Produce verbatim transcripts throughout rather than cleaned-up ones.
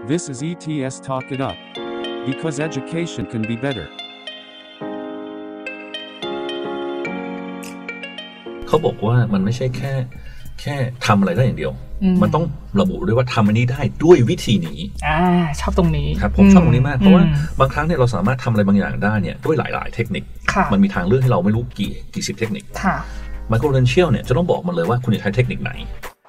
This is อี ที เอส Talk It Up because education can be better เขาบอกว่ามันไม่ใช่แค่แค่ทำอะไรได้อย่างเดียวมันต้องระบุด้วยว่าทำอันนี้ได้ด้วยวิธีนี้อ่าชอบตรงนี้ครับผมชอบตรงนี้มากเพราะว่าบางครั้งเนี่ยเราสามารถทำอะไรบางอย่างได้เนี่ยด้วยหลายๆเทคนิคมันมีทางเลือกให้เราไม่รู้กี่กี่สิบเทคนิค Micro-credential เนี่ยจะต้องบอกมันเลยว่าคุณจะใช้เทคนิคไหน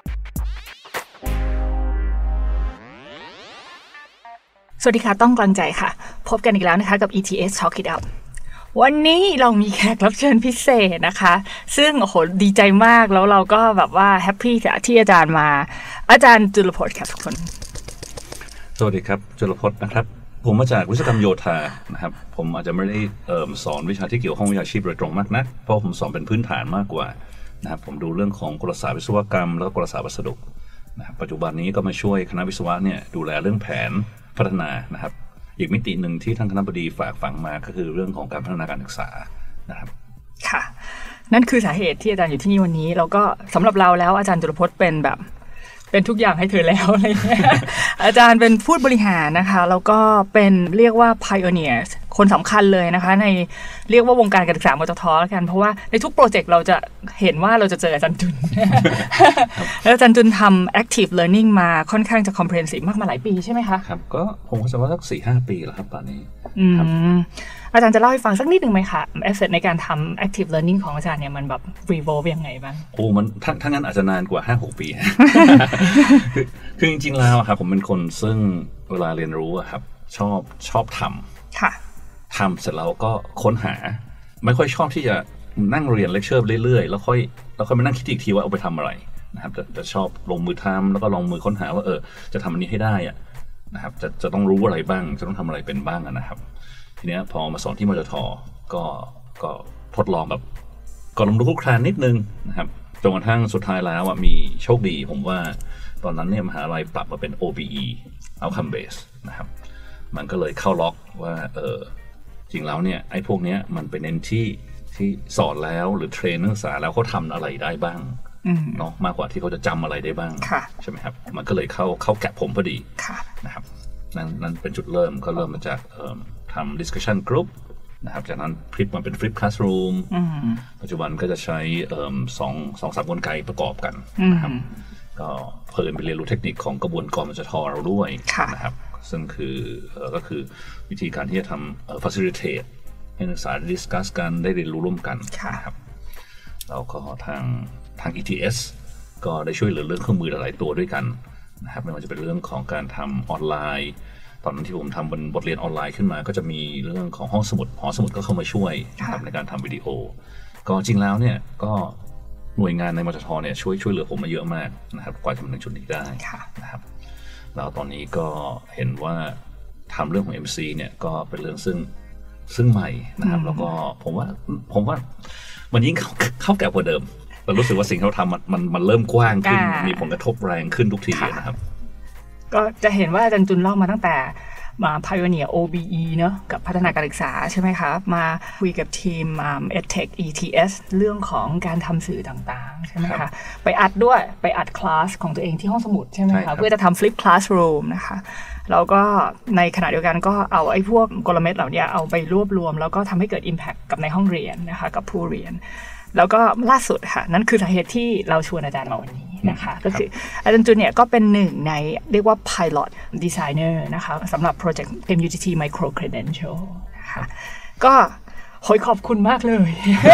สวัสดีค่ะต้องกำลังใจค่ะพบกันอีกแล้วนะคะกับ อี ที เอส Talk It Up วันนี้เรามีแขกรับเชิญพิเศษนะคะซึ่งโอ้โหดีใจมากแล้วเราก็แบบว่าแฮปปี้ที่อาจารย์มาอาจารย์จุลพจน์ครับทุกคนสวัสดีครับจุลพจน์นะครับผมมาจากวิศวกรรมโยธานะครับผมอาจจะไม่ได้สอนวิชาที่เกี่ยวข้องวิชาชีพโดยตรงมากนักเพราะผมสอนเป็นพื้นฐานมากกว่านะครับผมดูเรื่องของกลศาสตร์วิศวกรรมแล้วก็กลศาสตร์วัสดุนะครับปัจจุบันนี้ก็มาช่วยคณะวิศวะเนี่ยดูแลเรื่องแผนพัฒนานะครับอีกมิติหนึ่งที่ท่านคณบดีฝากฝังมาก็คือเรื่องของการพัฒนาการศึกษานะครับค่ะนั่นคือสาเหตุที่อาจารย์อยู่ที่นี่วันนี้แล้วก็สำหรับเราแล้วอาจารย์จุลพจน์เป็นแบบเป็นทุกอย่างให้เธอแล้วอะไรเงี้ย อาจารย์เป็นผู้บริหารนะคะแล้วก็เป็นเรียกว่า pioneer คนสำคัญเลยนะคะในเรียกว่าวงการการศึกษามตทแล้วกันเพราะว่าในทุกโปรเจกต์เราจะเห็นว่าเราจะเจออาจารย์จุน แล้วอาจารย์จุนทำ active learning มาค่อนข้างจะ comprehensive มากมาหลายปีใช่ไหมคะครับก็ผมก็จะว่าสัก สี่ห้า ปีแล้วครับตอนนี้ครับอาจารย์จะเล่าให้ฟังสักนิดนึงไหมคะ effort ในการทำ active learning ของอาจารย์เนี่ยมันแบบ revolve ยังไงบ้างโอ้มันถ้างั้นอาจจะนานกว่า ห้าหก ปี คือคือจริงๆแล้วครับผมเป็นคนซึ่งเวลาเรียนรู้ครับชอบชอบทำค่ะทำเสร็จแล้วก็ค้นหาไม่ค่อยชอบที่จะนั่งเรียนเลคเชอร์เรื่อยๆแล้วค่อยแล้วค่อยมานั่งคิดอีกทีว่าเอาไปทำอะไรนะครับจะจะชอบลงมือทำแล้วก็ลงมือค้นหาว่าเออจะทำอันนี้ให้ได้อะนะครับจะจะต้องรู้อะไรบ้างจะต้องทำอะไรเป็นบ้างนะครับทีนี้พอมาสอนที่มจท.ก็ก็ทดลองแบบก็ลงดูคุกคลานนิดนึงนะครับจนกระทั่งสุดท้ายแล้วมีโชคดีผมว่าตอนนั้นเนี่ยมหาลัยปรับมาเป็น โอ บี อี Outcome Based นะครับมันก็เลยเข้าล็อกว่าเออจริงแล้วเนี่ยไอ้พวกเนี้ยมันเป็นเน้นที่ที่สอนแล้วหรือเทรนนักศึกษาแล้วเขาทำอะไรได้บ้างเนาะมากกว่าที่เขาจะจำอะไรได้บ้างใช่ไหมครับมันก็เลยเข้าเข้าแกะผมพอดีนะครับนั่นนั่นเป็นจุดเริ่มก็เริ่มมาจากทำ discussion group นะครับจากนั้นพลิกมาเป็น flip classroom ปัจจุบันก็จะใช้สองสองสามกลไกประกอบกันนะครับก็เพิ่มไปเรียนรู้เทคนิคของกระบวนการมจท.เราด้วยนะครับซึ่งคือก็คือวิธีการที่จะทำ facilitate ให้นักศึกษา discuss กันได้เรียนรู้ร่วมกันนะครับแล้วก็ทางทาง อี ที เอส ก็ได้ช่วยเหลือเรื่องเครื่องมือหลายตัวด้วยกันนะครับไม่ว่าจะเป็นเรื่องของการทำออนไลน์ตอนนั้นที่ผมทำบนบทเรียนออนไลน์ขึ้นมาก็จะมีเรื่องของห้องสมุดหอสมุดก็เข้ามาช่วยนะครับในการทำวิดีโอก็จริงแล้วเนี่ยก็หน่วยงานในมจท.เนี่ยช่วยช่วยเหลือผมมาเยอะมากนะครับกว่าจะมาถึงจุดนี้ได้นะครับแล้วตอนนี้ก็เห็นว่าทำเรื่องของ เอ็ม ซี เนี่ยก็เป็นเรื่องซึ่งซึ่งใหม่นะครับแล้วก็ผมว่าผมว่ามันยิ่งเข้าเข้าแก่กว่าเดิมเรารู้สึกว่าสิ่งที่เราทำมันมันมันเริ่มกว้างขึ้นมีผลกระทบแรงขึ้นทุกทีนะครับก็จะเห็นว่าอาจารย์จุนเล่ามาตั้งแต่มา Pioneer โอ บี อี เนอะกับพัฒนาการศึกษาใช่ไหมคะมาคุยกับทีม EdTech อี ที เอส เรื่องของการทำสื่อต่างๆใช่ไหมคะไปอัดด้วยไปอัดคลาสของตัวเองที่ห้องสมุดใช่ไหมคะเพื่อจะทำ Flip Classroom นะคะแล้วก็ในขณะเดียวกันก็เอาไอ้พวกกลเม็ดเหล่านี้เอาไปรวบรวมแล้วก็ทำให้เกิด Impact กับในห้องเรียนนะคะกับผู้เรียนแล้วก็ล่าสุดค่ะนั่นคือสาเหตุที่เราชวนอาจารย์มาวันนี้นะคะก็คืออาจารย์จุนเนี่ยก็เป็นหนึ่งในเรียกว่า Pilot Designer นะคะสำหรับ Project เอ็ม ยู ที ที Micro-credential นะคะก็ขอขอบคุณมากเลย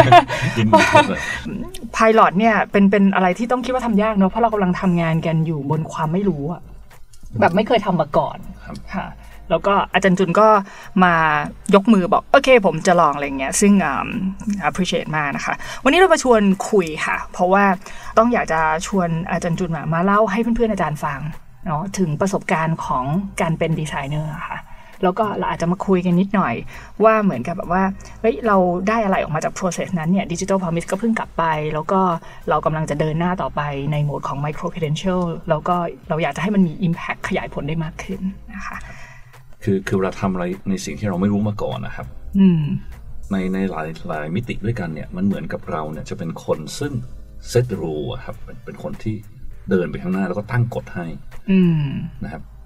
Pilot เนี่ยเป็นเป็นอะไรที่ต้องคิดว่าทำยากเนอะเพราะเรากำลังทำงานกันอยู่บนความไม่รู้อะแบบไม่เคยทำมาก่อนค่ะแล้วก็อาจารย์จุนก็มายกมือบอกโอเคผมจะลองอะไรเงี้ยซึ่ง appreciate มากนะคะวันนี้เรามาชวนคุยค่ะเพราะว่าต้องอยากจะชวนอาจารย์จุนมามาเล่าให้เพื่อนๆอาจารย์ฟังเนาะถึงประสบการณ์ของการเป็นดีไซเนอร์ค่ะแล้วก็เราอาจจะมาคุยกันนิดหน่อยว่าเหมือนกับแบบว่าเฮ้ยเราได้อะไรออกมาจาก process นั้นเนี่ย Digital Promise ก็เพิ่งกลับไปแล้วก็เรากำลังจะเดินหน้าต่อไปในโหมดของ Micro-credential แล้วก็เราอยากจะให้มันมี impact ขยายผลได้มากขึ้นนะคะคือคือเวลาทำอะไรในสิ่งที่เราไม่รู้มาก่อนนะครับในในหลายหลายมิติด้วยกันเนี่ยมันเหมือนกับเราเนี่ยจะเป็นคนซึ่งเซตรูลครับเป็นเป็นคนที่เดินไปข้างหน้าแล้วก็ตั้งกฎให้นะครับ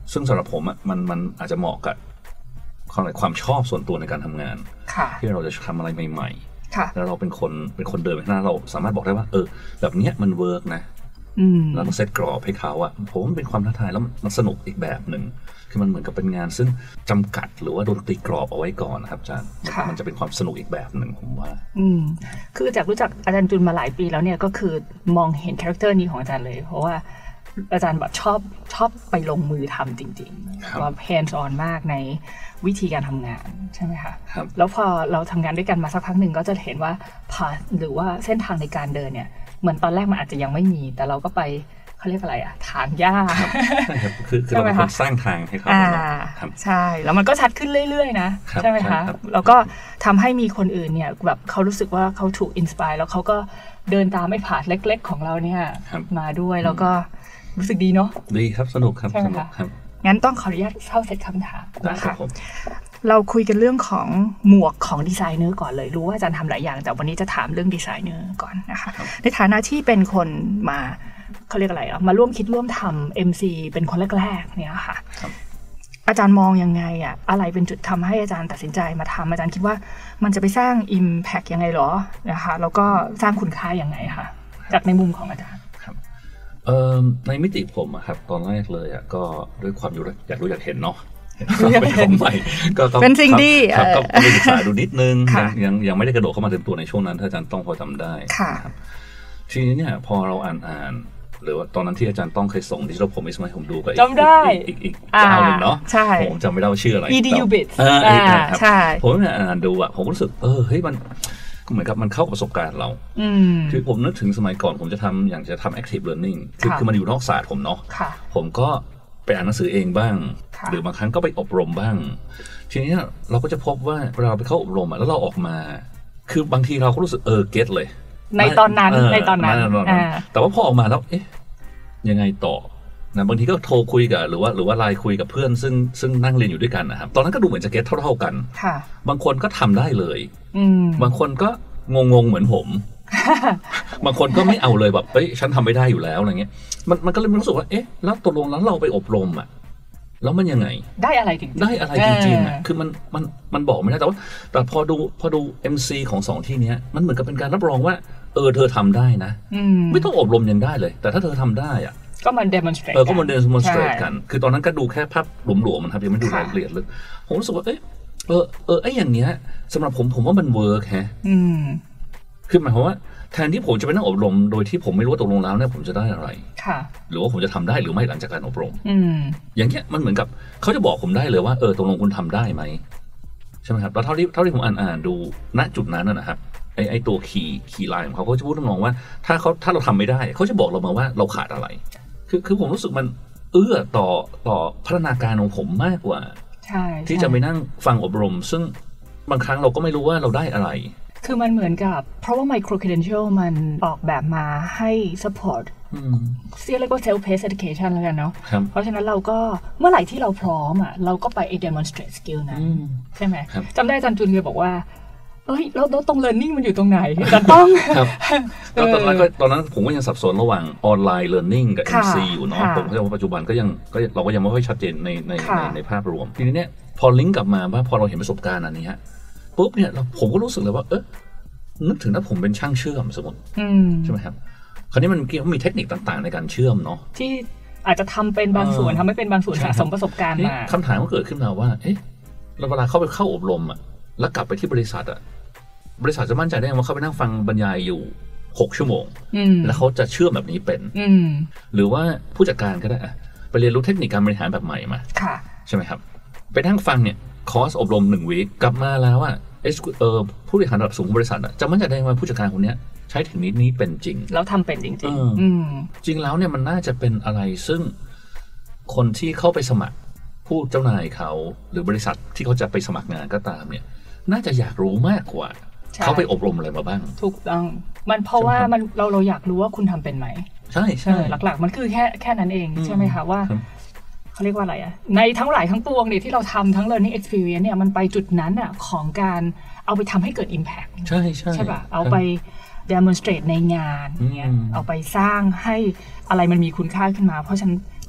ซึ่งสำหรับผมอ่ะมันมันอาจจะเหมาะกับความชอบส่วนตัวในการทำงานที่เราจะทำอะไรใหม่ๆแล้วเราเป็นคนเป็นคนเดินไปข้างหน้าเราสามารถบอกได้ว่าเออแบบเนี้ยมันเวิร์กนะแล้วก็เซตกรอบให้เขาอะผมมันเป็นความท้าทายแล้วมันสนุกอีกแบบหนึ่งคือมันเหมือนกับเป็นงานซึ่งจำกัดหรือว่าโดนตีกรอบเอาไว้ก่อนนะครับอาจารย์มันจะเป็นความสนุกอีกแบบหนึ่งผมว่าอืมคือจากรู้จักอาจารย์จุนมาหลายปีแล้วเนี่ยก็คือมองเห็นคาแรคเตอร์นี้ของอาจารย์เลยเพราะว่าอาจารย์แบบชอบชอบไปลงมือทำจริงๆว่า hands on มากในวิธีการทำงานใช่ไหมคะแล้วพอเราทำงานด้วยกันมาสักพักหนึ่งก็จะเห็นว่าพาหรือว่าเส้นทางในการเดินเนี่ยเหมือนตอนแรกมันอาจจะยังไม่มีแต่เราก็ไปเขาเรียกอะไรอะทางยากใช่ครับคือคือเราเป็นคนสร้างทางให้เขาใช่แล้วมันก็ชัดขึ้นเรื่อยๆนะใช่ไหมคะแล้วก็ทำให้มีคนอื่นเนี่ยแบบเขารู้สึกว่าเขาถูกอินสไปร์แล้วเขาก็เดินตามไอ้ผาดเล็กๆของเราเนี่ยมาด้วยแล้วก็รู้สึกดีเนาะดีครับสนุกครับสนุกครับงั้นต้องขออนุญาตเข้าเซตคำถามนะคะเราคุยกันเรื่องของหมวกของดีไซเนอร์ก่อนเลยรู้ว่าอาจารย์ทำหลายอย่างแต่วันนี้จะถามเรื่องดีไซเนอร์ก่อนนะคะในฐานะที่เป็นคนมาเขาเรียกอะไรอ่ะมาร่วมคิดร่วมทำ เอ็ม ซี เป็นคนแรกๆเนี่ยค่ะอาจารย์มองยังไงอ่ะอะไรเป็นจุดทำให้อาจารย์ตัดสินใจมาทำอาจารย์คิดว่ามันจะไปสร้าง impact ยังไงหรอนะคะแล้วก็สร้างคุณค่ายังไงคะจากในมุมของอาจารย์ในมิติผมอะครับตอนแรกเลยอะก็ด้วยความอยากรู้อยากเห็นเนาะเป็นของใหม่ก็เป็นสิ่งดีก็ไปศึกษาดูนิดนึงยังยังไม่ได้กระโดดเข้ามาเต็มตัวในช่วงนั้นถ้าอาจารย์ต้องพอจำได้ครับทีนี้เนี่ยพอเราอ่านอ่านหรือว่าตอนนั้นที่อาจารย์ต้องเคยส่งดิจิทัลผมอิสมาให้ผมดูไปจำได้อีกอีกเจ้าหนึ่งเนาะผมจำไม่ได้ว่าชื่ออะไรอี ดี ยู Bits ใช่ผมเนี่ยอ่านดูอะผมรู้สึกเออเฮ้ยมันเหมือนกับมันเข้ากับประสบการณ์เราคือผมนึกถึงสมัยก่อนผมจะทำอย่างจะทำ active learning คือคือมันอยู่นอกศาสตร์ผมเนาะผมก็ไปอ่านหนังสือเองบ้างหรือบางครั้งก็ไปอบรมบ้างทีนี้เราก็จะพบว่าเวลาเราไปเข้าอบรมแล้วเราออกมาคือบางทีเราก็รู้สึกเออเก็ตเลยในตอนนั้นในตอนนั้นแต่ว่าพอออกมาแล้วเอ๊ะยังไงต่อนะบางทีก็โทรคุยกับหรือว่าหรือว่าไลน์คุยกับเพื่อนซึ่งซึ่งนั่งเรียนอยู่ด้วยกันนะครับตอนนั้นก็ดูเหมือนจะเก็ตเท่าๆกันบางคนก็ทำได้เลยบางคนก็งงๆเหมือนผมบางคนก็ไม่เอาเลยแบบเฮ้ยฉันทำไม่ได้อยู่แล้วอะไรเงี้ยมันมันก็เลยรู้สึกว่าเอ๊ะแล้วตกลงแล้วเราไปอบรมอ่ะแล้วมันยังไงได้อะไรจริงได้อะไรจริงๆอ่ะคือมันมันมันบอกไม่ได้แต่ว่าแต่พอดูพอดู เอ็ม ซี ของสองที่นี้มันเหมือนกับเป็นการรับรองว่าเออเธอทำได้นะไม่ต้องอบรมยังได้เลยแต่ถ้าเธอทำได้อ่ะก็มัน demonstrate เออก็มัน demonstrate กันคือตอนนั้นก็ดูแค่ภาพหลวมๆมันครับยังไม่ดูรายละเอียดลึกผมรู้สึกว่าเอ๊ะเออเออไอ้อย่างเงี้ยสำหรับผมผมว่ามันเวิร์กแฮะคือหมายความว่าแทนที่ผมจะไปนั่งอบรมโดยที่ผมไม่รู้ว่าตกลงแล้วเนี่ยผมจะได้อะไรหรือว่าผมจะทำได้หรือไม่หลังจากการอบรมอย่างเงี้ยมันเหมือนกับเขาจะบอกผมได้เลยว่าเออตกลงคุณทำได้ไหมใช่ไหมครับแล้วเท่าที่เท่าที่ผมอ่านอ่านดูณจุดนั้นนะครับไอ้ไอ้ตัวคีย์คีย์ไลน์ของเขาเขาจะพูดทำนองว่าถ้าเขาถ้าเราทำไม่ได้เขาจะบอกเรามาว่าเราขาดอะไรคือคือผมรู้สึกมันเอื้อต่อต่อพัฒนาการของผมมากกว่าที่จะไปนั่งฟังอบรมซึ่งบางครั้งเราก็ไม่รู้ว่าเราได้อะไรคือมันเหมือนกับเพราะว่า micro credential มันออกแบบมาให้ support เรียกว่า self paced education แล้วกันเนาะเพราะฉะนั้นเราก็เมื่อไหร่ที่เราพร้อมอ่ะเราก็ไป demonstrate skill นั้นใช่ไหมจำได้อาจารย์จุนเคยบอกว่าเอ้ยแล้วตรง learning มันอยู่ตรงไหนอาจารย์ต้องตอนนั้นก็ตอนนั้นผมก็ยังสับสนระหว่างออนไลน์ learning กับ เอ็ม ซี อยู่เนาะผมเข้าใจว่าปัจจุบันก็ยังก็เราก็ยังไม่ค่อยชัดเจนในในในภาพรวมทีนี้เนี่ยพอลิงก์กลับมาว่าพอเราเห็นประสบการณ์อันนี้ฮะปุ๊บเนี่ยผมก็รู้สึกเลยว่าเออนึกถึงถ้าผมเป็นช่างเชื่อมสมมติใช่ไหมครับคราวนี้มันมีเทคนิคต่างๆในการเชื่อมเนาะที่อาจจะทำเป็นบางส่วนทำไม่เป็นบางส่วนสะสมประสบการณ์มาคำถามก็เกิดขึ้นมาว่าเอ๊ะเราเวลาเข้าไปเข้าอบรมอ่ะแล้วกลับไปที่บริษัทอ่ะบริษัทจะมั่นใจได้ว่าเขาไปนั่งฟังบรรยายอยู่หกชั่วโมงแล้วเขาจะเชื่อมแบบนี้เป็นหรือว่าผู้จัดการก็ได้ไปเรียนรู้เทคนิคการบริหารแบบใหม่มาใช่ไหมครับไปนั่งฟังเนี่ยคอร์สอบรมหนึ่งวีคกลับมาแล้วอ่ะเออผู้บริหารระดับสูงของบริษัทอ่ะจะมั่นใจได้ว่าผู้จัดการคนนี้ใช้เทคนิคนี้เป็นจริงแล้วทำเป็นจริงๆจริงแล้วเนี่ยมันน่าจะเป็นอะไรซึ่งคนที่เข้าไปสมัครผู้เจ้านายเขาหรือบริษัทที่เขาจะไปสมัครงานก็ตามเนี่ยน่าจะอยากรู้มากกว่าเขาไปอบรมอะไรมาบ้างถูกต้องมันเพราะว่ามันเราเราอยากรู้ว่าคุณทำเป็นไหมใช่ใช่หลักๆมันคือแค่แค่นั้นเองใช่ไหมคะว่าเขาเรียกว่าอะไรอะในทั้งหลายทั้งปวงเนี่ยที่เราทำทั้ง learning experience เนี่ยมันไปจุดนั้นอะของการเอาไปทำให้เกิด impact ใช่ใช่ใช่ป่ะเอาไป demonstrate ในงานเนี่ยเอาไปสร้างให้อะไรมันมีคุณค่าขึ้นมาเพราะฉะนั้น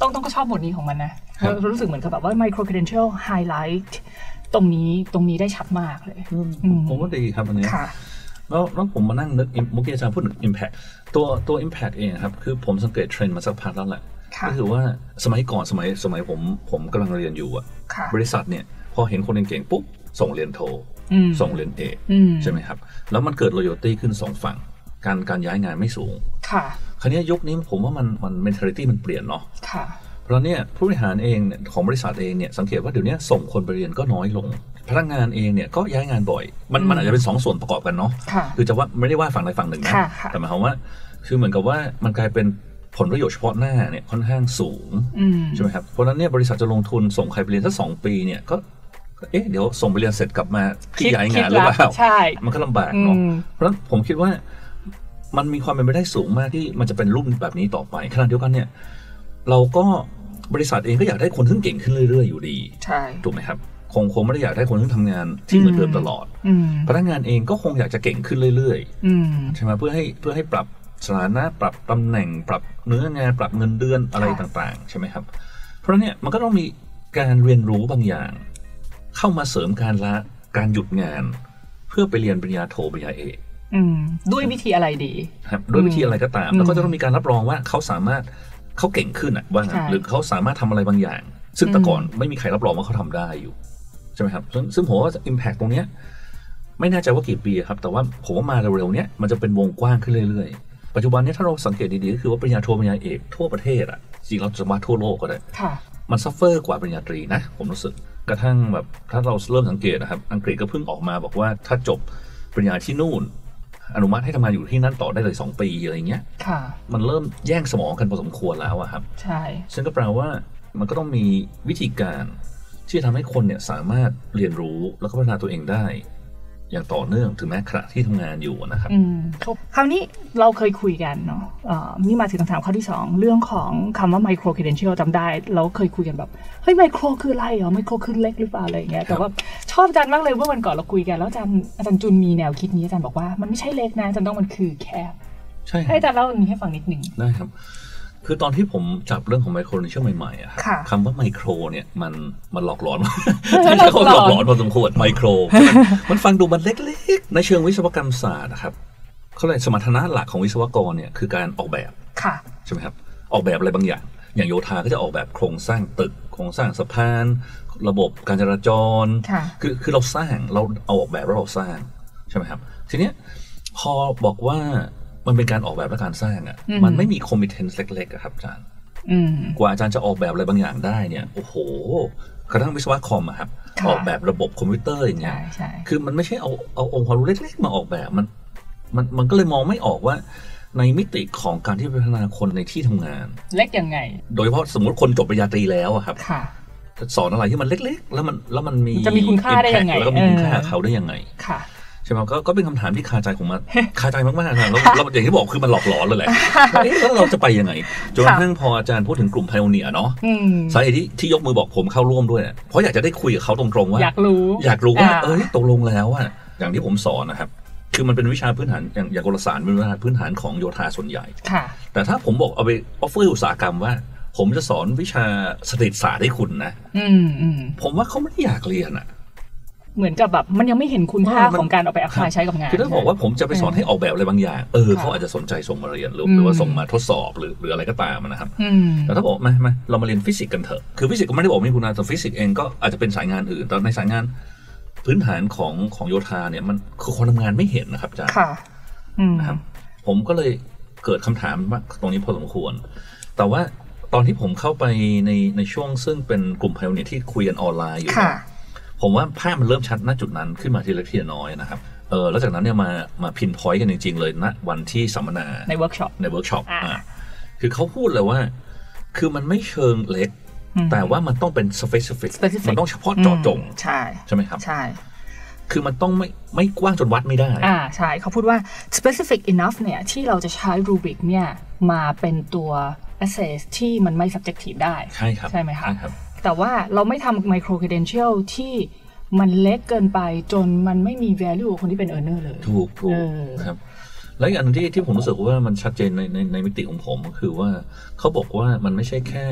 ต้องต้องก็ชอบบทนี้ของมันนะรู้สึกเหมือนกับแบบว่า micro credential highlight ตรงนี้ตรงนี้ได้ชัดมากเลยผมว่าดีครับอันนี้แล้วแล้วผมมานั่งนึกเมื่อกี้อาจารย์พูดถึง impact ตัวตัว impact เองครับคือผมสังเกตเทรนด์มาสักพักแล้วแหละก็คือว่าสมัยก่อนสมัยสมัยผมผมกำลังเรียนอยู่อะบริษัทเนี่ยพอเห็นคนเก่งๆปุ๊บส่งเรียนโทส่งเรียนเอกใช่ไหมครับแล้วมันเกิด loyalty ขึ้นสองฝั่งการการย้ายงานไม่สูงค่ะคราวนี้ยุคนี้ผมว่ามันมัน mentality มันเปลี่ยนเนาะค่ะเพราะเนี่ยผู้บริหารเองเนี่ยของบริษัทเองเนี่ยสังเกตว่าเดี๋ยวนี้ส่งคนไปเรียนก็น้อยลงพนักงานเองเนี่ยก็ย้ายงานบ่อยมันมันอาจจะเป็นสองส่วนประกอบกันเนาะคือจะว่าไม่ได้ว่าฝั่งใดฝั่งหนึ่งนะแต่หมายความว่าคือเหมือนกับว่ามันกลายเป็นผลประโยชน์เฉพาะหน้าเนี่ยค่อนข้างสูงใช่ไหมครับเพราะฉะนั้นเนี่ยบริษัทจะลงทุนส่งใครไปเรียนสักสองปีเนี่ยก็เอ๊ะเดี๋ยวส่งไปเรียนเสร็จกลับมาพี่ย้ายงานหรือเปล่ามันก็ลำบากเนาะเพราะฉะนั้นผมคิดว่ามันมีความเป็นไปได้สูงมากที่มันจะเป็นรูปแบบนี้ต่อไปขณะเดียวกันเนี่ยเราก็บริษัทเองก็อยากได้คนที่เก่งขึ้นเรื่อยๆอยู่ดีถูกไหมครับคงคงไม่ได้อยากได้คนที่ทำงานที่เหมือนเดิมตลอดพนักงานเองก็คงอยากจะเก่งขึ้นเรื่อยๆใช่ไหมเพื่อให้เพื่อให้ปรับสถานะปรับตำแหน่งปรับเนื้องานปรับเงินเดือนอะไรต่างๆใช่ไหมครับเพราะเนี่ยมันก็ต้องมีการเรียนรู้บางอย่างเข้ามาเสริมการละการหยุดงานเพื่อไปเรียนปริญญาโทปริญญาเอกด้วยวิธีอะไรดีครับด้วยวิธีอะไรก็ตามแล้วก็จะต้องมีการรับรองว่าเขาสามารถเขาเก่งขึ้นอ่ะว่าหรือเขาสามารถทำอะไรบางอย่างซึ่งแต่ก่อนไม่มีใครรับรองว่าเขาทำได้อยู่ใช่ไหมครับซึ่งผมว่า impact ตรงเนี้ยไม่แน่ใจว่ากี่ปีครับแต่ว่าผมว่ามาเร็วๆเนี้ยมันจะเป็นวงกว้างขึ้นเรื่อยๆปัจจุบันนี้ถ้าเราสังเกตดีๆก็คือว่าปริญญาโทปริญญาเอกทั่วประเทศอ่ะจริงเราจะมาทั่วโลกก็ได้มันซัฟเฟอร์กว่าปริญญาตรีนะผมรู้สึกกระทั่งแบบถ้าเราเริ่มสังเกตนะครับอังกฤษก็เพิ่งออกมาบอกว่าถ้าจบปริญญาที่นู่นอนุมัติให้ทำงานอยู่ที่นั่นต่อได้เลยสองปีอะไรเงี้ยมันเริ่มแย่งสมองกันพอสมควรแล้วอะครับใช่ซึ่งก็แปลว่ามันก็ต้องมีวิธีการที่จะทำให้คนเนี่ยสามารถเรียนรู้แล้วก็พัฒนาตัวเองได้อย่างต่อเนื่องถึงแม้ขณะที่ทำงานอยู่นะครับคราวนี้เราเคยคุยกันเนาะนี่มาถึงคำถามข้อที่สองเรื่องของคำว่า micro credential จำได้เราเคยคุยกันแบบเฮ้ย micro คืออะไรเหรอ micro คือเล็กหรือเปล่าอะไรอย่างเงี้ยแต่ว่าชอบอาจารย์มากเลยเมื่อวันก่อนเราคุยกันแล้วอาจารย์อาจารย์จุนมีแนวคิดนี้อาจารย์บอกว่ามันไม่ใช่เล็กนะอาจารย์ต้องมันคือแคบใช่ให้อาจารย์เล่าอันนี้ให้ฟังนิดนึงได้ครับคือตอนที่ผมจับเรื่องของไมโครในช่วงใหม่ๆอะคำว่าไมโครเนี่ยมันมันหลอกหลอนใช่เขาหลอกหลอนพอสมควรไมโครมันฟังดูมันเล็กๆในเชิงวิศวกรรมศาสตร์นะครับเขาเลยสมรรถนะหลักของวิศวกรเนี่ยคือการออกแบบใช่ไหมครับออกแบบอะไรบางอย่างอย่างโยธาก็จะออกแบบโครงสร้างตึกโครงสร้างสะพานระบบการจราจรคือคือเราสร้างเราเอาออกแบบแล้วเราสร้างใช่ไหมครับทีเนี้ยพอบอกว่ามันเป็นการออกแบบและการสร้างอ่ะมันไม่มีคอมมิชชั่นเล็กๆครับอาจารย์กว่าอาจารย์จะออกแบบอะไรบางอย่างได้เนี่ยโอ้โหกระทั่งวิศวะคอมอะครับออกแบบระบบคอมพิวเตอร์อย่างเงี้ยคือมันไม่ใช่เอาเอาองค์ความรู้เล็กๆมาออกแบบมันมันมันก็เลยมองไม่ออกว่าในมิติของการที่พัฒนาคนในที่ทำงานเล็กยังไงโดยเฉพาะสมมติคนจบปริญญาตรีแล้วอะครับสอนอะไรที่มันเล็กๆแล้วมันแล้วมันมีจะมีคุณค่าได้ยังไงแล้วก็มีคุณค่าเขาได้ยังไงใช่ไหมก็ก็เป็นคำถามที่คาใจของมันคาใจมากๆนะแล้วเราอย่างที่บอกคือมันหลอกหลอนเลยแหละแล้วเราจะไปยังไงจนกระทั่งพออาจารย์พูดถึงกลุ่มไพโอเนียร์เนาะสาเหตุที่ที่ยกมือบอกผมเข้าร่วมด้วยเพราะอยากจะได้คุยกับเขาตรงๆว่าอยากรู้อยากรู้ว่าเอ้ยตกลงแล้วอะอย่างที่ผมสอนนะครับคือมันเป็นวิชาพื้นฐานอย่างอย่างกลศาสตร์เป็นวิชาพื้นฐานของโยธาส่วนใหญ่แต่ถ้าผมบอกเอาไปออฟเฟอร์อุตสาหกรรมว่าผมจะสอนวิชาสถิตศาสตร์ให้คุณนะผมว่าเขาไม่ได้อยากเรียนอะเหมือนกับแบบมันยังไม่เห็นคุณค่าของการเอาไปอัพพลายใช้กับงานคือถ้าบอกว่าผมจะไปสอนให้ออกแบบอะไรบางอย่างเออเขาอาจจะสนใจส่งมาเรียนหรือว่าส่งมาทดสอบหรือหรืออะไรก็ตามนะครับแต่ถ้าบอกมามาเรามาเรียนฟิสิกส์กันเถอะคือฟิสิกส์ก็ไม่ได้บอกไม่มีคุณค่าแต่ฟิสิกส์เองก็อาจจะเป็นสายงานอื่นแต่ในสายงานพื้นฐานของของโยธาเนี่ยมันคือคนทำงานไม่เห็นนะครับอาจารย์นะครับผมก็เลยเกิดคำถามว่าตรงนี้พอสมควรแต่ว่าตอนที่ผมเข้าไปในในช่วงซึ่งเป็นกลุ่มไพโอเนียร์ที่คุยกันออนไลน์อยู่ผมว่าภาพมันเริ่มชัดณจุดนั้นขึ้นมาทีละทีละน้อยนะครับเออแล้วจากนั้นเนี่ยมามาพินพอยต์กันจริงๆเลยณวันที่สัมมนาในเวิร์กช็อปในเวิร์กช็อปอ่าคือเขาพูดเลยว่าคือมันไม่เชิงเล็กแต่ว่ามันต้องเป็น specific มันต้องเฉพาะเจาะจงใช่ใช่ไหมครับใช่คือมันต้องไม่ไม่กว้างจนวัดไม่ได้อ่าใช่เขาพูดว่า specific enough เนี่ยที่เราจะใช้ rubric เนี่ยมาเป็นตัว assess ที่มันไม่ subjective ได้ใช่ครับใช่ไหมคะแต่ว่าเราไม่ทำ micro credential ที่มันเล็กเกินไปจนมันไม่มี value ของคนที่เป็น earner เลยถูกถูกครับและอีกอันที่ที่ผมรู้สึกว่ามันชัดเจนในในในมิติของผมก็คือว่าเขาบอกว่ามันไม่ใช่แค่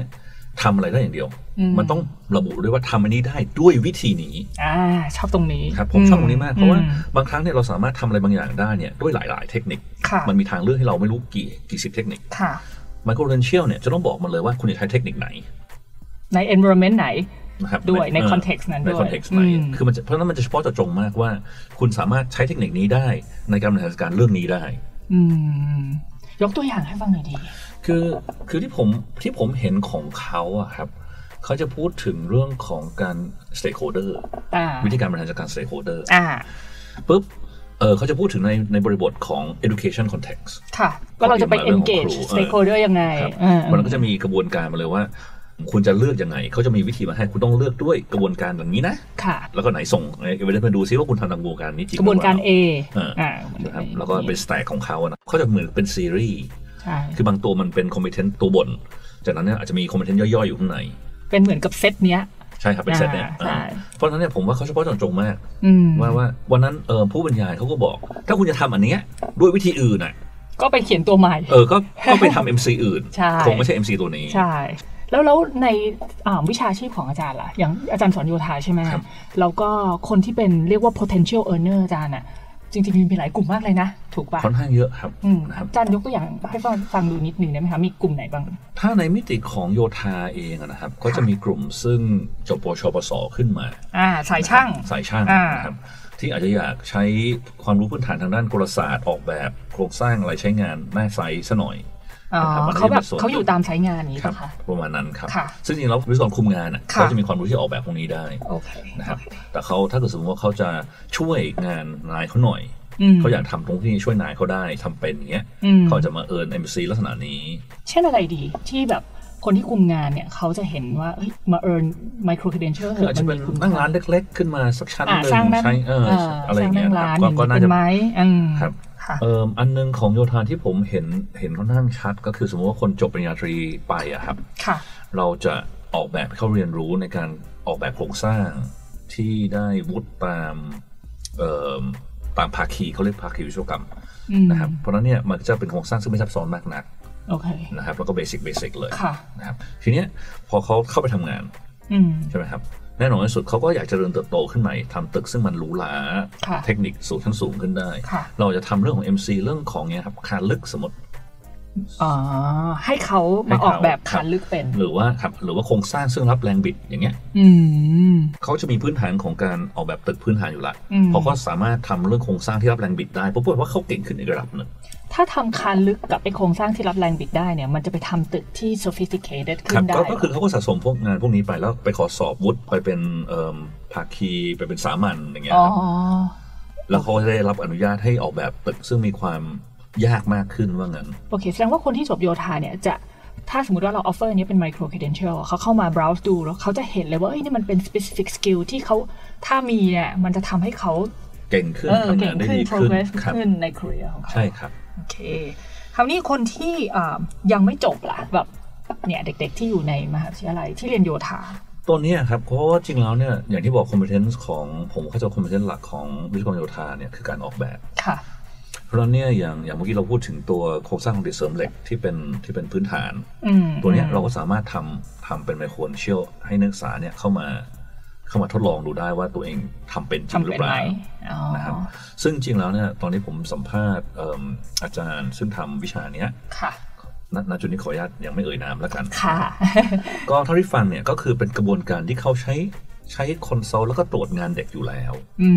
ทำอะไรได้อย่างเดียวมันต้องระบุด้วยว่าทำอันนี้ได้ด้วยวิธีนี้อ่าชอบตรงนี้ครับผมชอบตรงนี้มากเพราะว่าบางครั้งเนี่ยเราสามารถทำอะไรบางอย่างได้เนี่ยด้วยหลายๆเทคนิคมันมีทางเลือกให้เราไม่รู้กี่กี่สิบเทคนิคไมโครเรนเชียลเนี่ยจะต้องบอกมันเลยว่าคุณจะใช้เทคนิคไหนใน environment ไหนด้วยใน context นั้นด้วยใน context ไหนคือมันเพราะนั้นมันจะเฉพาะเจาะจงมากว่าคุณสามารถใช้เทคนิคนี้ได้ในการบริหารจัดการเรื่องนี้ได้ยกตัวอย่างให้ฟังหน่อยดีคือคือที่ผมที่ผมเห็นของเขาอะครับเขาจะพูดถึงเรื่องของการ stakeholder วิธีการบริหารจัดการ stakeholder ปุ๊บเออเขาจะพูดถึงในในบริบทของ education context ค่ะว่าเราจะไป engage stakeholder ยังไงมันก็จะมีกระบวนการมาเลยว่าคุณจะเลือกยังไงเขาจะมีวิธีมาให้คุณต้องเลือกด้วยกระบวนการอย่างนี้นะค่ะแล้วก็ไหนส่งเอเวอเรสต์มาดูซิว่าคุณทำตามกระบวนการนี้จริงกระบวนการ A อ่านะครับแล้วก็เป็นสแต็กของเขานะเขาจะเหมือนเป็นซีรีส์คือบางตัวมันเป็นคอมเพทนต์ตัวบนจากนั้นเนี่ยอาจจะมีคอมเพทนต์ย่อยๆอยู่ข้างในเป็นเหมือนกับเซตเนี้ยใช่ครับเป็นเซตเนี้ยเพราะฉะนั้นเนี่ยผมว่าเขาเฉพาะเจาะจงมากว่าว่าวันนั้นเออผู้บรรยายเขาก็บอกถ้าคุณจะทำอันเนี้ยด้วยวิธีอื่นน่ะก็ไปเขียนตัวใหม่เออก็ก็ไปทำ เอ็ม ซี อื่นคงไม่ใช่ เอ็ม ซี ตัวนี้ใช่แล้วแล้วในวิชาชีพของอาจารย์ล่ะอย่างอาจารย์สอนโยธาใช่ไหมแล้วก็คนที่เป็นเรียกว่า potential earner อาจารย์อ่ะจริงๆมีหลายกลุ่มมากเลยนะถูกป่ะค่อนข้างเยอะครับอาจารย์ยกตัวอย่างให้ฟังฟังดูนิดนึงได้ไหมคะมีกลุ่มไหนบ้างถ้าในมิติของโยธาเองนะครับก็จะมีกลุ่มซึ่งจบปชปสขึ้นมาอ่าสายช่างสายช่างนะครับที่อาจจะอยากใช้ความรู้พื้นฐานทางด้านกลศาสตร์ออกแบบโครงสร้างอะไรใช้งานหน้าไซต์ซะหน่อยเขาแบบเขาอยู่ตามใช้งานนี้ป่ะคะประมาณนั้นครับซึ่งจริงๆแล้ววิศวกรคุมงานเขาจะมีความรู้ที่ออกแบบพวกนี้ได้นะครับแต่เขาถ้าเกิดสมมติว่าเขาจะช่วยงานนายเขาหน่อยเขาอยากทำตรงที่ช่วยนายเขาได้ทำเป็นอย่างเงี้ยเขาจะมาเอิร์น เอ็ม ซี ลักษณะนี้เช่นอะไรดีที่แบบคนที่คุมงานเนี่ยเขาจะเห็นว่ามาเอิร์นไมโครเครเดนเชียลอาจจะเป็นนั่งร้านเล็กๆขึ้นมาสักชั้นนึงใช้เอออะไรเงี้ยก็น่าจะครับเอ่ออันนึงของโยธาที่ผมเห็นเห็นค่อนข้างชัดก็คือสมมติว่าคนจบปริญญาตรีไปอะครับเราจะออกแบบให้เขาเรียนรู้ในการออกแบบโครงสร้างที่ได้วุฒิตามเอ่อตามภาคีเขาเรียกภาคีวิศวกรรมนะครับเพราะนั้นเนี่ยมันจะเป็นโครงสร้างซึ่งไม่ซับซ้อนมากนักนะครับแล้วก็เบสิกเบสิกเลยนะครับทีเนี้ยพอเขาเข้าไปทำงานใช่ไหมครับแน่นอนที่สุดเขาก็อยากจะเจริญเติบโตขึ้นใหม่ทำตึกซึ่งมันหรูหราเทคนิคสูงชั้นสูงขึ้นได้เราจะทำเรื่องของ เอ็ม ซี เรื่องของเนี้ยครับคานลึกสมมติอ๋อให้เขามาออกแบบคานลึกเป็นหรือว่าครับหรือว่าโครงสร้างซึ่งรับแรงบิดอย่างเงี้ยเขาจะมีพื้นฐานของการออกแบบตึกพื้นฐานอยู่ละเพราะเขาสามารถทำเรื่องโครงสร้างที่รับแรงบิดได้เพราะว่าเขาเก่งขึ้นอีกระดับหนึ่งถ้าทำคานลึกกับไอโครงสร้างที่รับแรงบิดได้เนี่ยมันจะไปทำตึกที่ sophisticated ขึ้นได้ก็คือเขาก็สะสมพวกงานพวกนี้ไปแล้วไปขอสอบวุฒิไปเป็นภาคีไปเป็นสามัญอย่างเงี้ยครับแล้วเขาได้รับอนุญาตให้ออกแบบตึกซึ่งมีความยากมากขึ้นว่างั้นโอเคแสดงว่าคนที่จบโยธาเนี่ยจะถ้าสมมติว่าเรา offer นี้เป็น micro credential เขาเข้ามา browse ดูแล้วเขาจะเห็นเลยว่าเอ้ยนี่มันเป็น specific skill ที่เขาถ้ามีเนี่ยมันจะทำให้เขาเก่งขึ้นทำงานได้ดีขึ้น progress ขึ้นใน career ของเขาใช่ครับโอเคคราวนี้คนที่ยังไม่จบล่ะแบบเนี่ยเด็กๆที่อยู่ในมหาวิทยาลัยที่เรียนโยธาตัวนี้ครับเพราะว่าจริงแล้วเนี่ยอย่างที่บอก competence ของผมเข้าใจ competence หลักของวิศวกรโยธาเนี่ยคือการออกแบบค่ะเพราะฉะนั้นเนี่ยอย่างอย่างเมื่อกี้เราพูดถึงตัวโครงสร้างของดิเสริมเหล็กที่เป็นที่เป็นพื้นฐานตัวนี้เราก็สามารถทำทำเป็นไมโครเชียลให้นักศึกษาเนี่ยเข้ามาเข้ามาทดลองดูได้ว่าตัวเองทำเป็นจริงหรือเปล่านะครับซึ่งจริงแล้วเนี่ยตอนนี้ผมสัมภาษณ์อาจารย์ซึ่งทำวิชาเนี้ยณจุดนี้ขออนุญาตยังไม่เอ่ยนามแล้วกันก็เท่าที่ฟังเนี่ยก็คือเป็นกระบวนการที่เขาใช้ใช้คอนซัลท์แล้วก็ตรวจงานเด็กอยู่แล้ว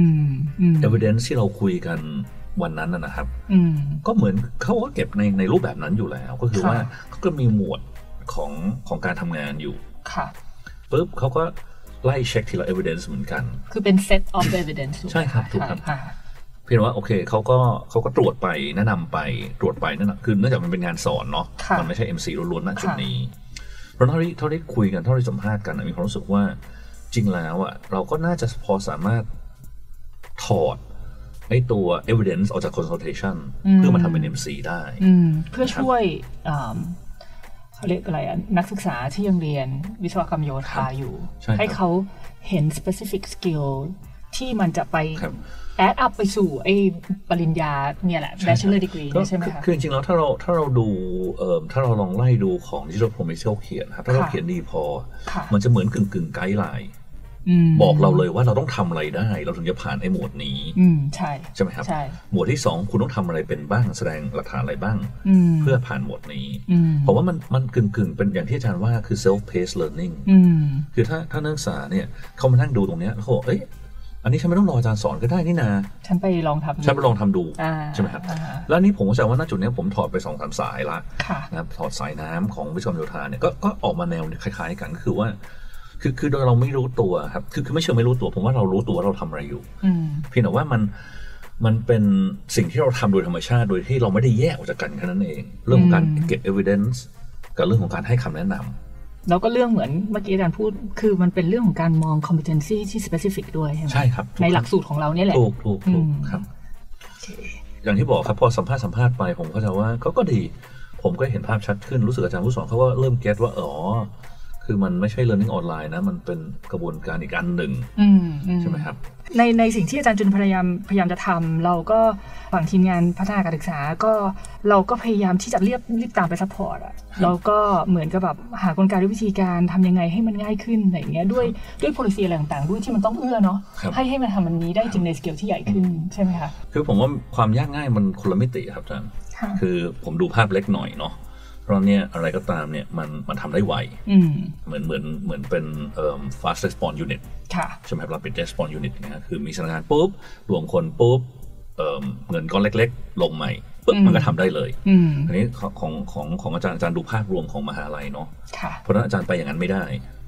evidence ที่เราคุยกันวันนั้นนะครับก็เหมือนเขาก็เก็บในในรูปแบบนั้นอยู่แล้วก็คือว่าเขาก็มีหมวดของของการทำงานอยู่ปุ๊บเขาก็ไล่เช็คทีละ evidence เหมือนกันคือเป็น set of evidence ใช่ครับถูกครับเพียงว่าโอเคเขาก็เขาก็ตรวจไปแนะนำไปตรวจไปนั่นแหละคือเนื่องจากมันเป็นงานสอนเนาะมันไม่ใช่ เอ็ม ซี ล้วนๆณจุดนี้เพราะเท่าที่เท่าที่คุยกันเท่าที่สัมภาษณ์กันมีความรู้สึกว่าจริงแล้วอ่ะเราก็น่าจะพอสามารถถอดไอ้ตัว evidence ออกจาก consultation เพื่อมาทำเป็น เอ็ม ซี ได้เพื่อช่วยเขาเรียกอะไรนักศึกษาที่ยังเรียนวิศวกรรมโยธาอยู่ให้เขาเห็น specific skill ที่มันจะไปแอดอัพไปสู่ไอ้ปริญญาเนี่ยแหละ bachelor degree ใช่ไหมคะคือจริงๆแล้วถ้าเราถ้าเราดูเอ่อถ้าเราลองไล่ดูของ Digital Promise เขียนครับถ้าเราเขียนดีพอมันจะเหมือนกึ่งๆไกด์ไลน์บอกเราเลยว่าเราต้องทำอะไรได้เราถึงจะผ่านไอ้หมวดนี้ใช่ใช่ไหมครับหมวดที่สองคุณต้องทำอะไรเป็นบ้างแสดงหลักฐานอะไรบ้างเพื่อผ่านหมวดนี้เพราะว่ามันมันกึ่งๆเป็นอย่างที่อาจารย์ว่าคือ self paced learning คือถ้าถ้านักศึกษาเนี่ยเขามานั่งดูตรงนี้แล้วเขาบอกเอ้ยอันนี้ฉันไม่ต้องรออาจารย์สอนก็ได้นี่นาฉันไปลองทำฉันไปลองทำดูใช่ไหมครับแล้วนี่ผมก็จะว่าณจุดนี้ผมถอดไปสองสามสายละนะครับถอดสายน้ำของวิศวกรรมโยธาเนี่ยก็ก็ออกมาแนวคล้ายๆกันก็คือว่าคือคือโดยเราไม่รู้ตัวครับคือคือไม่เชื่อไม่รู้ตัวผมว่าเรารู้ตัวเราทำอะไรอยู่เพียงแต่ว่ามันมันเป็นสิ่งที่เราทำโดยธรรมชาติโดยที่เราไม่ได้แยกออกจากกันแค่นั้นเองเรื่องของการเก็บ evidence กับเรื่องของการให้คำแนะนำแล้วก็เรื่องเหมือนเมื่อกี้อาจารย์พูดคือมันเป็นเรื่องของการมอง competency ที่ specific ด้วยใช่ไหมใช่ครับในหลักสูตรของเราเนี่ยแหละถูกถูกถูกครับอย่างที่บอกครับพอสัมภาษณ์สัมภาษณ์ไปผมก็จะว่าก็ก็ดีผมก็เห็นภาพชัดขึ้นรู้สึกอาจารย์ผู้สอนเขาก็เริ่มเก็ตว่าอ๋อคือมันไม่ใช่ learning ออนไลน์นะมันเป็นกระบวนการอีกอันหนึ่งใช่ไหมครับในในสิ่งที่อาจารย์จุนพยายามพยายามจะทำเราก็ฝั่งทีมงานพัฒนาการศึกษาก็เราก็พยายามที่จะเรียบรีบตามไปซัพพอร์ตอ่ะเราก็เหมือนกับแบบหากลไกวิธีการทำยังไงให้มันง่ายขึ้นอะไรอย่างเงี้ยด้วยด้วย policy อะไรต่างๆด้วยที่มันต้องเอื้อเนาะให้ให้มันทำมันนี้ได้จริงในสเกลที่ใหญ่ขึ้นใช่ไหมคะคือผมว่าความยากง่ายมันคนละมิติครับอาจารย์คือผมดูภาพเล็กหน่อยเนาะเพราะเนี่ยอะไรก็ตามเนี่ยมันมันทำได้ไวเหมือนเหมือนเหมือนเป็นเอ่อ fast response unit ใช่ไหมครับเราเป็น response unit นะฮะคือมีสถานการณ์ปุ๊บรวมคนปุ๊บเอ่อเงินก้อนเล็กๆลงใหม่ปุ๊บมันก็ทำได้เลยอันนี้ของของของอาจารย์อาจารย์ดูภาพรวมของมหาลัยเนาะเพราะฉะนั้นอาจารย์ไปอย่างนั้นไม่ได้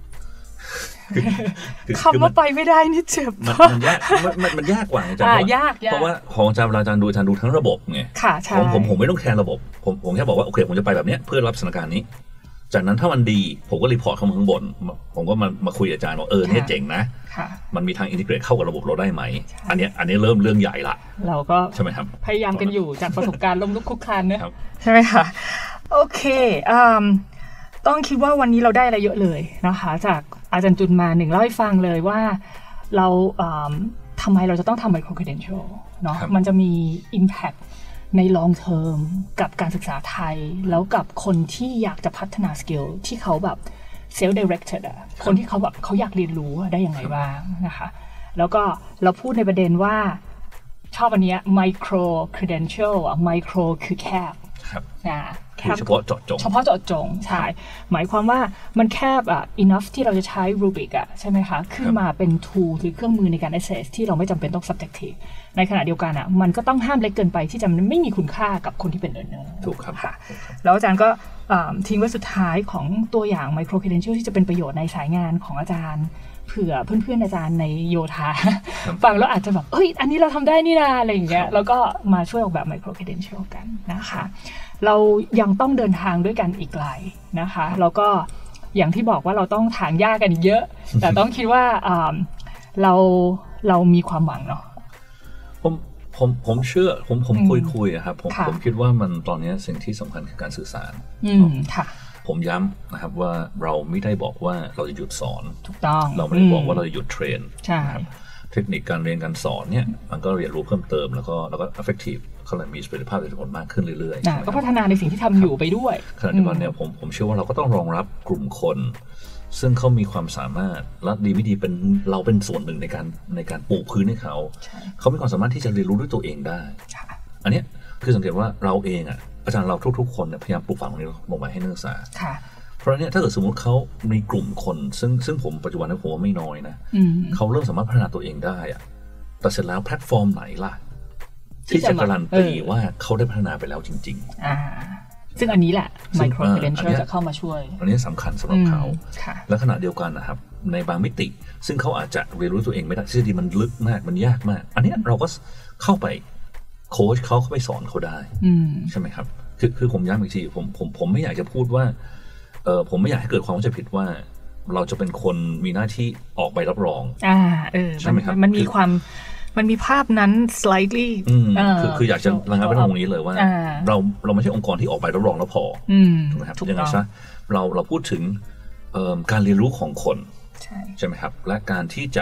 คำว่าไปไม่ได้นี่เจ็บมันยากมันมันยากกว่าอาจารย์เพราะว่าของอาจารย์เวลาอาจารย์ดูอาจารย์ดูทั้งระบบไงผมผมผมไม่ต้องแคร์ระบบผมผมแค่บอกว่าโอเคผมจะไปแบบนี้เพื่อรับสถานการณ์นี้จากนั้นถ้ามันดีผมก็รีพอร์ตเข้ามาข้างบนผมก็มามาคุยอาจารย์ว่าเออเนี่ยเจ๋งนะมันมีทางอินทิเกรตเข้ากับระบบเราได้ไหมอันนี้อันนี้เริ่มเรื่องใหญ่ละเราก็ใช่ไหมครับพยายามกันอยู่จากประสบการณ์ล้มลุกคลุกคลานเนอะใช่ไหมคะโอเคอ่าต้องคิดว่าวันนี้เราได้อะไรเยอะเลยนะคะจากอาจารย์จุนมาหนึ่งเล่าให้ฟังเลยว่าเราทำไมเราจะต้องทำ micro credential เนาะมันจะมี impact ใน long term กับการศึกษาไทยแล้วกับคนที่อยากจะพัฒนาสกิลที่เขาแบบ self directed อ่ะคนที่เขาแบบเขาอยากเรียนรู้ได้ยังไงบ้างนะคะแล้วก็เราพูดในประเด็นว่าชอบอันเนี้ย micro credential อ่ะ micro คือแคบนะเฉพาะเจาะจงเฉพาะเจาะจงใช่หมายความว่ามันแคบอ่ะ enough ที่เราจะใช้ rubric อ่ะใช่ไหมคะขึ้นมาเป็น tool หรือเครื่องมือในการ assess ที่เราไม่จำเป็นต้อง subjective ในขณะเดียวกันอ่ะมันก็ต้องห้ามเล็กเกินไปที่จะไม่มีคุณค่ากับคนที่เป็น learner ถูกครับค่ะแล้วอาจารย์ก็ทิ้งไว้สุดท้ายของตัวอย่าง micro credential ที่จะเป็นประโยชน์ในสายงานของอาจารย์เผื่อเพื่อนๆอาจารย์ในโยธาฟังแล้วอาจจะแบบเอ้ยอันนี้เราทำได้นี่นาอะไรอย่างเงี้ยแล้วก็มาช่วยออกแบบ micro credential กันนะคะเรายังต้องเดินทางด้วยกันอีกไกลนะคะแล้วก็อย่างที่บอกว่าเราต้องถางหญ้ากันเยอะ แต่ต้องคิดว่าเราเรามีความหวังเนาะผมผมผมเชื่อผมผมคุยคุยครับผมผมคิดว่ามันตอนนี้สิ่งที่สำคัญคือการสื่อสารค่ะผมย้ำนะครับว่าเราไม่ได้บอกว่าเราจะหยุดสอนถูกต้องเราไม่ได้บอกว่าเราจะหยุดเทรนใช่เทคนิคการเรียนการสอนเนี่ยมันก็เรียนรู้เพิ่มเติมแล้วก็แล้วก็ effective เขาเลยมีประสิทธิภาพในผลมากขึ้นเรื่อยๆก็พัฒนาในสิ่งที่ทำอยู่ไปด้วยขณะเดียวกันเนี่ยผมผมเชื่อว่าเราก็ต้องรองรับกลุ่มคนซึ่งเขามีความสามารถและดีไม่ดีเป็นเราเป็นส่วนหนึ่งในการในการปูพื้นให้เขาเขามีความสามารถที่จะเรียนรู้ด้วยตัวเองได้อันนี้คือสังเกตว่าเราเองอ่ะอาจารย์เราทุกๆคนเนี่ยพยายามปลูกฝังตรงนี้ลงไปให้นักศึกษาเพราะเนี่ยถ้าเกิดสมมติเขามีกลุ่มคนซึ่งซึ่งผมปัจจุบันนี้ผมว่าไม่น้อยนะเขาเริ่มสามารถพัฒนาตัวเองได้อะแต่เสร็จแล้วแพลตฟอร์มไหนล่ะที่จะการันตีว่าเขาได้พัฒนาไปแล้วจริงๆอ่าซึ่งอันนี้แหละ micro credential จะเข้ามาช่วยอันนี้สำคัญสำหรับเขาและขณะเดียวกันนะครับในบางมิติซึ่งเขาอาจจะเรียนรู้ตัวเองไม่ได้ทฤษฎีมันลึกมากมันยากมากอันนี้เราก็เข้าไปโค้ชเขาเข้าไปสอนเขาได้ใช่ไหมครับคือคือผมย้ำอีกทีผมผมผมไม่อยากจะพูดว่าเออผมไม่อยากให้เกิดความเข้าใจผิดว่าเราจะเป็นคนมีหน้าที่ออกใบรับรองอ่าเออใช่ไหมครับมันมีความมันมีภาพนั้น slightly คือคืออยากจะระงับไว้ตรงนี้เลยว่าเราเราไม่ใช่องค์กรที่ออกใบรับรองแล้วพอถูกไหมครับยังไงซะเราเราพูดถึงการเรียนรู้ของคนใช่ไหมครับและการที่จะ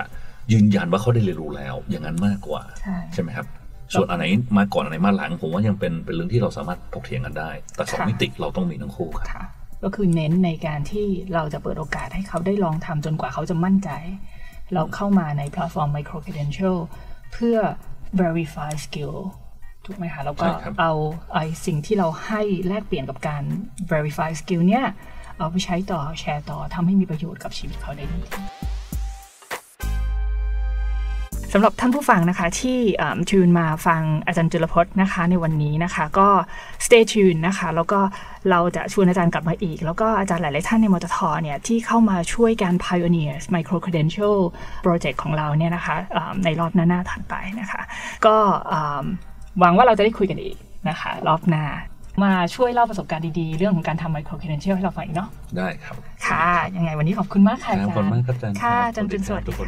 ยืนยันว่าเขาได้เรียนรู้แล้วอย่างนั้นมากกว่าใช่ใช่ไหมครับส่วนอันไหนมาก่อนอันไหนมาหลังผมว่ายังเป็นเป็นเรื่องที่เราสามารถถกเถียงกันได้แต่สองมิติเราต้องมีทั้งคู่ครับค่ะก็คือเน้นในการที่เราจะเปิดโอกาสให้เขาได้ลองทำจนกว่าเขาจะมั่นใจเราเข้ามาในแพลตฟอร์ม micro credential เพื่อ verify skill ถูกไหมคะแล้วก็เอาไอสิ่งที่เราให้แลกเปลี่ยนกับการ verify skill เนี่ยเอาไปใช้ต่อแชร์ต่อทำให้มีประโยชน์กับชีวิตเขาได้ดีสำหรับท่านผู้ฟังนะคะที่ทูนมาฟังอาจารย์จุลพจน์นะคะในวันนี้นะคะก็ stay tuned นะคะแล้วก็เราจะชวนอาจารย์กลับมาอีกแล้วก็อาจารย์หลายๆท่านในมททเนี่ยที่เข้ามาช่วยการ pioneers micro credential project ของเราเนี่ยนะคะในรอบหน้าๆถัดไปนะคะก็หวังว่าเราจะได้คุยกันอีกนะคะรอบหน้ามาช่วยเล่าประสบการณ์ดีๆเรื่องของการทำ micro credential ให้เราฟังอีกเนาะได้ครับค่ะยังไงวันนี้ขอบคุณมากค่ะอาจารย์ขอบคุณมากครับอาจารย์ค่ะอาจารย์จุลสวัสดีค่ะ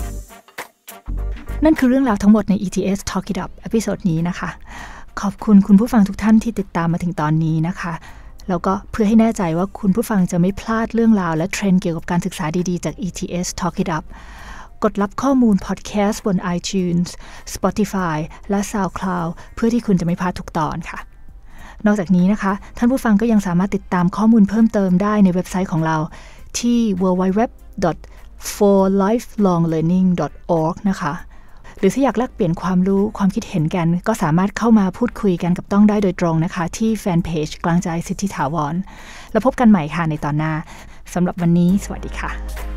นั่นคือเรื่องราวทั้งหมดใน อี ที เอส Talk It Up เอพิโซดนี้นะคะขอบคุณคุณผู้ฟังทุกท่านที่ติดตามมาถึงตอนนี้นะคะแล้วก็เพื่อให้แน่ใจว่าคุณผู้ฟังจะไม่พลาดเรื่องราวและเทรนด์เกี่ยวกับการศึกษาดีๆจาก อี ที เอส Talk It Up กดรับข้อมูลพอดแคสต์บน iTunes Spotify และ SoundCloud เพื่อที่คุณจะไม่พลาดทุกตอนค่ะนอกจากนี้นะคะท่านผู้ฟังก็ยังสามารถติดตามข้อมูลเพิ่มเติมได้ในเว็บไซต์ของเราที่ ดับเบิลยู ดับเบิลยู ดับเบิลยู ดอท โฟร์ ไลฟ์ลองเลิร์นนิ่ง ดอท ออร์ก นะคะหรือถ้าอยากแลกเปลี่ยนความรู้ความคิดเห็นกันก็สามารถเข้ามาพูดคุยกันกับต้องได้โดยตรงนะคะที่แฟนเพจกลางใจสิทธิถาวรแล้วพบกันใหม่ค่ะในตอนหน้าสำหรับวันนี้สวัสดีค่ะ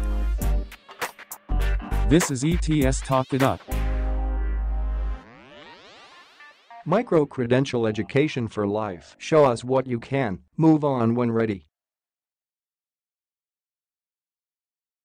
This is อี ที เอส Talk It Up Micro-credential education for life. Show us what you can. Move on when ready.